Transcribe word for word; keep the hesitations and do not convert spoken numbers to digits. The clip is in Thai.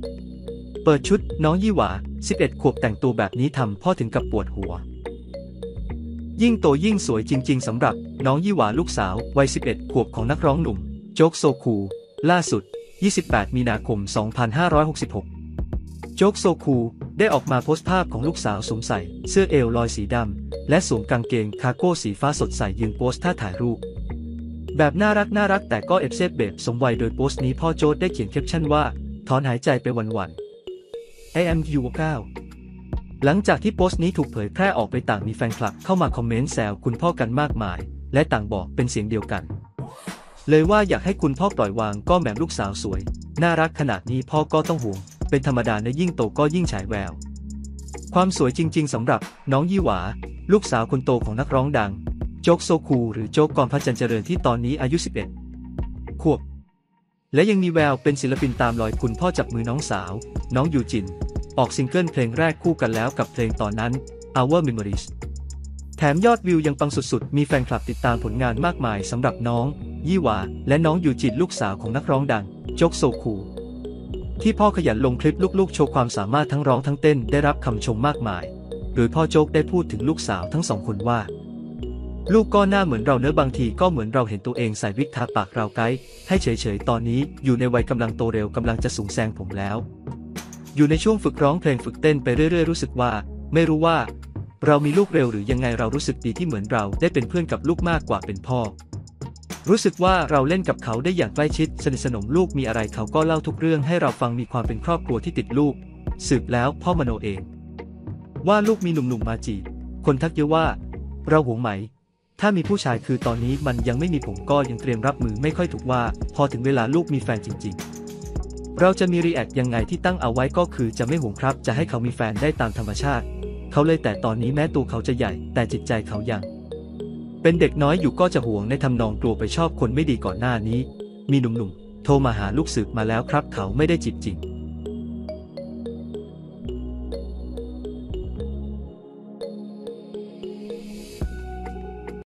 เปิดชุดน้องยี่หวาสิบเอ็ดขวบแต่งตัวแบบนี้ทำพ่อถึงกับปวดหัวยิ่งโตยิ่งสวยจริงๆสำหรับน้องยี่หวาลูกสาววัยสิบเอ็ดขวบของนักร้องหนุ่มโจ๊กโซคูล่าสุดยี่สิบแปดมีนาคมสองพันห้าร้อยหกสิบหกโจ๊กโซคูได้ออกมาโพสต์ภาพของลูกสาวสวมใส่เสื้อเอวลอยสีดำและสวมกางเกงคาร์โก้สีฟ้าสดใสยืนโพสท่าถ่ายรูปแบบน่ารักน่ารักแต่ก็เอฟเซฟแบบสมวัยโดยโพสต์นี้พ่อโจ๊กได้เขียนแคปชั่นว่าถอนหายใจไปวันๆ I am you เก้าหลังจากที่โพสต์นี้ถูกเผยแพร่ออกไปต่างมีแฟนคลับเข้ามาคอมเมนต์แซวคุณพ่อกันมากมายและต่างบอกเป็นเสียงเดียวกันเลยว่าอยากให้คุณพ่อปล่อยวางก็แหมลูกสาวสวยน่ารักขนาดนี้พ่อก็ต้องห่วงเป็นธรรมดาในยิ่งโตก็ยิ่งฉายแววความสวยจริงๆสำหรับน้องยี่หวาลูกสาวคนโตของนักร้องดังโจ๊กโซคูหรือโจ๊กกรพัชจันเจริญที่ตอนนี้อายุสิบเอ็ดขวบและยังมีแววเป็นศิลปินตามรอยคุณพ่อจับมือน้องสาวน้องยูจินออกซิงเกิลเพลงแรกคู่กันแล้วกับเพลงตอนนั้น Our Memories แถมยอดวิวยังปังสุดๆมีแฟนคลับติดตามผลงานมากมายสำหรับน้องยี่หวาและน้องยูจินลูกสาวของนักร้องดังโจ๊กโซคูที่พ่อขยันลงคลิปลูกๆโชว์ความสามารถทั้งร้องทั้งเต้นได้รับคำชมมากมายโดยพ่อโจ๊กได้พูดถึงลูกสาวทั้งสองคนว่าลูกก็หน้าเหมือนเราเนื้อบางทีก็เหมือนเราเห็นตัวเองใส่วิกทาปากเราไกด์ให้เฉยๆตอนนี้อยู่ในวัยกำลังโตเร็วกำลังจะสูงแซงผมแล้วอยู่ในช่วงฝึกร้องเพลงฝึกเต้นไปเรื่อยๆรู้สึกว่าไม่รู้ว่าเรามีลูกเร็วหรือยังไงเรารู้สึกดีที่เหมือนเราได้เป็นเพื่อนกับลูกมากกว่าเป็นพ่อรู้สึกว่าเราเล่นกับเขาได้อย่างใกล้ชิดสนิทสนมลูกมีอะไรเขาก็เล่าทุกเรื่องให้เราฟังมีความเป็นครอบครัวที่ติดลูกสืบแล้วพ่อมโนเองว่าลูกมีหนุ่มๆมาจีบคนทักเยอะว่าเราหวงไหมถ้ามีผู้ชายคือตอนนี้มันยังไม่มีผมก็ยังเตรียมรับมือไม่ค่อยถูกว่าพอถึงเวลาลูกมีแฟนจริงๆเราจะมีรีแอคยังไงที่ตั้งเอาไว้ก็คือจะไม่ห่วงครับจะให้เขามีแฟนได้ตามธรรมชาติเขาเลยแต่ตอนนี้แม้ตัวเขาจะใหญ่แต่จิตใจเขายังเป็นเด็กน้อยอยู่ก็จะห่วงในทำนองกลัวไปชอบคนไม่ดีก่อนหน้านี้มีหนุ่มๆโทรมาหาลูกสืบมาแล้วครับเขาไม่ได้จีบจริง